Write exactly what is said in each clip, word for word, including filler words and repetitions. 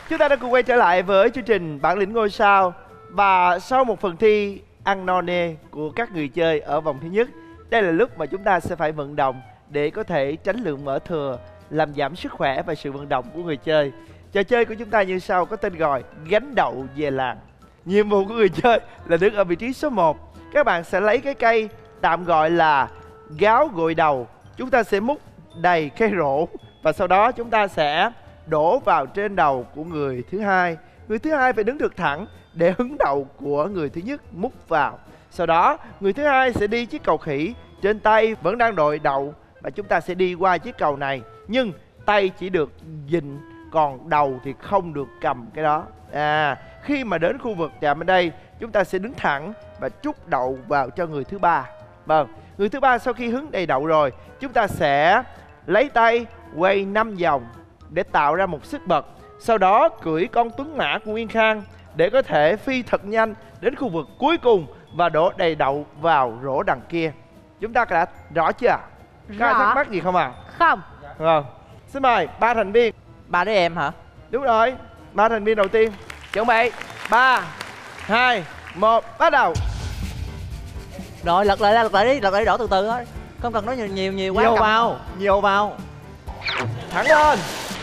Chúng ta đã cùng quay trở lại với chương trình Bản lĩnh ngôi sao. Và sau một phần thi ăn no nê của các người chơi ở vòng thứ nhất, đây là lúc mà chúng ta sẽ phải vận động để có thể tránh lượng mỡ thừa, làm giảm sức khỏe và sự vận động của người chơi. Trò chơi của chúng ta như sau, có tên gọi gánh đậu về làng. Nhiệm vụ của người chơi là đứng ở vị trí số một. Các bạn sẽ lấy cái cây tạm gọi là gáo gội đầu. Chúng ta sẽ múc đầy cái rổ và sau đó chúng ta sẽ đổ vào trên đầu của người thứ hai. Người thứ hai phải đứng thật thẳng để hứng đầu của người thứ nhất múc vào. Sau đó người thứ hai sẽ đi chiếc cầu khỉ, trên tay vẫn đang đội đậu và chúng ta sẽ đi qua chiếc cầu này, nhưng tay chỉ được dịnh, còn đầu thì không được cầm cái đó. À, khi mà đến khu vực chạm bên đây, chúng ta sẽ đứng thẳng và trút đậu vào cho người thứ ba. Vâng, người thứ ba sau khi hứng đầy đậu rồi, chúng ta sẽ lấy tay quay năm vòng để tạo ra một sức bật. Sau đó cưỡi con tuấn mã của Nguyên Khang để có thể phi thật nhanh đến khu vực cuối cùng và đổ đầy đậu vào rổ đằng kia. Chúng ta đã rõ chưa? Có ai thắc mắc gì không à? Không. Vâng. Xin mời ba thành viên. Ba đứa em hả? Đúng rồi, ba thành viên đầu tiên. Chuẩn bị. Ba, hai, một, bắt đầu. Rồi lật lại lật lại đi, lật lại đổ từ từ thôi. Không cần nói nhiều nhiều, nhiều quá. Nhiều vào, nhiều vào. Thẳng lên.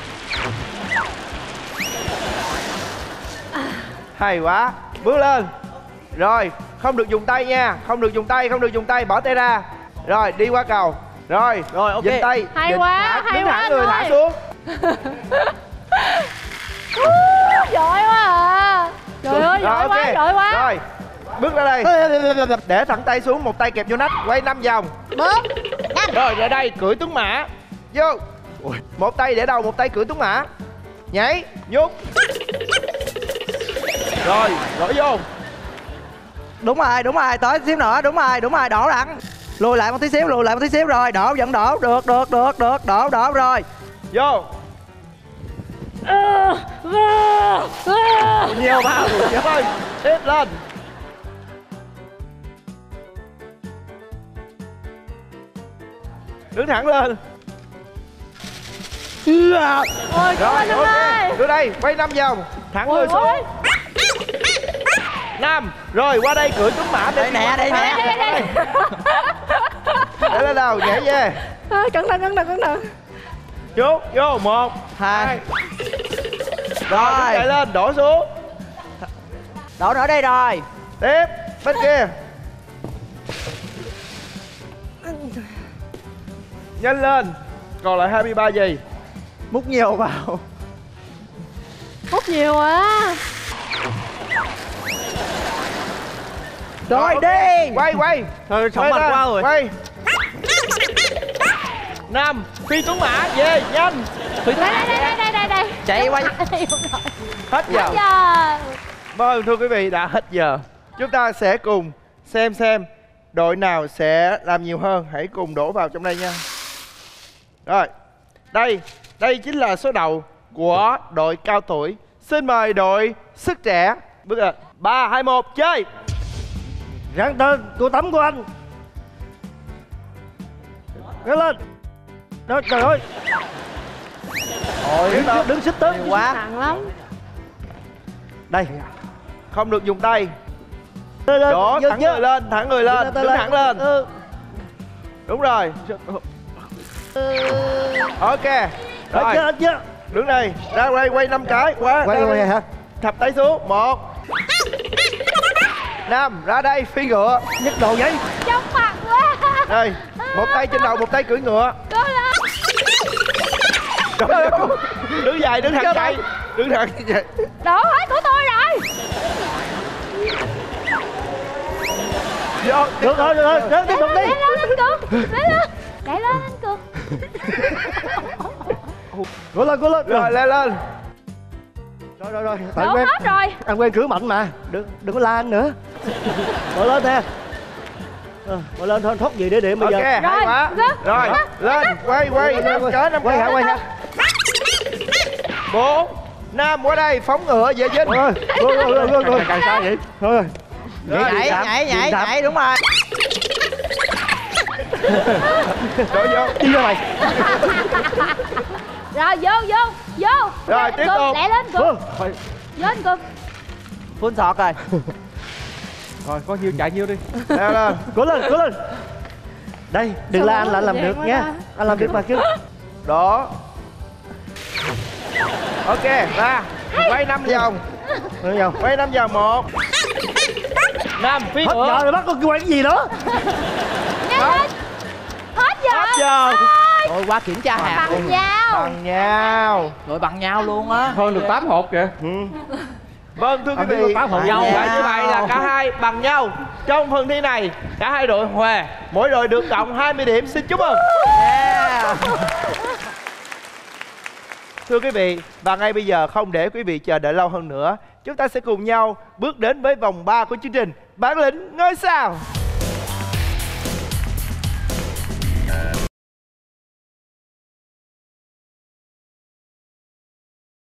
Hay quá. Bước lên. Rồi, không được dùng tay nha. Không được dùng tay, không được dùng tay, bỏ tay ra. Rồi, đi qua cầu. Rồi, rồi ok. Dịnh tay. Hay Dịnh, quá, thả, hay đứng quá thẳng người, rồi. thả xuống. Giỏi quá à. Trời ơi, giỏi Rồi, quá, ok. giỏi quá. Rồi, bước ra đây. Để thẳng tay xuống, một tay kẹp vô nách, quay năm vòng. Bốn, năm. Rồi, ra đây, cưỡi tuấn mã. Vô. Ui, một tay để đầu, một tay cưỡi tuấn mã. Nhảy, nhúc. Rồi, đổi vô. Đúng rồi, đúng rồi, tới xíu nữa, đúng rồi, đúng rồi, đổ đẳng. Lùi lại một tí xíu, lùi lại một tí xíu rồi, đổ, vẫn đổ, được, được, được, được, đổ, đổ rồi. Vô. Nhiều vào. Rồi, tiếp lên. Đứng thẳng lên. Ôi, Rồi, ơi, ok. ơi. Đưa đây, quay năm vòng. Thẳng người xuống. Năm. Rồi, qua đây cưỡi tuấn mã. Đây nè, đây nè. Đây, đây, đây. Để lên đầu, nhảy về. Ôi, cẩn thận, cẩn thận, cẩn thận. Chú, vô. Một, Hai. hai. Rồi, đứng chạy lên, đổ xuống. Đổ nữa đây rồi. Tiếp, bên kia. Nhanh lên. Còn lại hai mươi ba giây. Múc nhiều vào. Hút nhiều quá. Rồi, ok. đi. Quay, quay. Thôi, sống Quay mặt lên, quá rồi. Quay. Năm, phi tuấn mã, về, nhanh. Đây, đây, đây, đây, đây, đây. Chạy qua. Hết giờ. Giờ. Vâng, thưa quý vị, đã hết giờ. Chúng ta sẽ cùng xem xem đội nào sẽ làm nhiều hơn. Hãy cùng đổ vào trong đây nha. Rồi, đây, đây chính là số đầu của đội cao tuổi. Xin mời đội sức trẻ. Bước lên. Ba, hai, một, chơi. Ráng tên, cô tắm của anh. Ráng lên. Đó, trời ơi. Ôi, Đứng, đứng xích tới. Nhiều quá. Nặng lắm. Đây. không được dùng tay. Lên, lên, Đó, nhớ, thẳng nhớ. người lên, thẳng người lên, đứng thẳng lên. Ừ. Đúng rồi. Ok. Rồi. Rồi, Chưa, chưa. đứng đây, ra quay quay năm cái. Quá. Quay ra quay đây. hả? Thập tay xuống. Một, năm, ra đây phi ngựa. Nhức đầu vậy. Chóng mặt quá. Đây, một tay trên đầu, một tay cưỡi ngựa. Cố lên. Trời ơi, đứng dậy, đứng thẳng chạy, đứng thẳng chạy. Đổ hết của tôi rồi. Vô. Được rồi, được rồi, ráng tiếp tục đi. Lên lên anh Cường. Lên lên. Chạy lên anh Cường. Cố lên, cố lên. Rồi, lên lên. Rồi, rồi, rồi. Bạn Đổ quen, hết rồi. anh quen cử mạnh mà. Đừng, đừng có la anh nữa. Bỏ lên nè. Ờ, bỏ lên thôi, thoát gì để điểm bây Ok, giờ. hay Rồi, quá. lên, Rồi, lên, quay, quay, năm cái, năm Quay hả, cái. quay hả? Bốn, năm, qua đây, phóng ngựa về dính. Rồi, rồi, rồi, rồi, rồi, rồi. Càng xa vậy? Rồi, rồi. Nhảy, nhảy, nhảy, nhảy, nhảy, đúng rồi. Rồi vô. Đi ra mày. Rồi vô vô vô. Rồi, tiếp Cường, tục. lẹ lên Cường. Vâng, phải. Vô anh Cường. Full sọt rồi. Rồi có nhiêu chạy nhiêu đi. Leo lên. Cố lên, cố lên. Đây, đừng Sao la anh là anh làm dễ được quá nha. ta. Anh làm được mà chứ. Đó. Ok, ra. Quay năm vòng. Được không? Quay năm vòng. Một. Năm, phía Hết nữa. giờ rồi bắt con quay cái gì đó. Nhanh lên. Hết giờ. Hết giờ. Rồi qua kiểm tra hạt. Bằng nhau. Bằng nhau. Rồi bằng nhau luôn á. Hơn được tám hộp kìa. Ừ. Vâng, thưa quý Anh biết vị, có tám hộp nhau nhau. vậy như vậy là cả hai bằng nhau. Trong phần thi này, cả hai đội hòa, mỗi đội được cộng hai mươi điểm. Xin chúc mừng. Yeah. Thưa quý vị, và ngay bây giờ không để quý vị chờ đợi lâu hơn nữa, chúng ta sẽ cùng nhau bước đến với vòng ba của chương trình Bản lĩnh ngôi sao.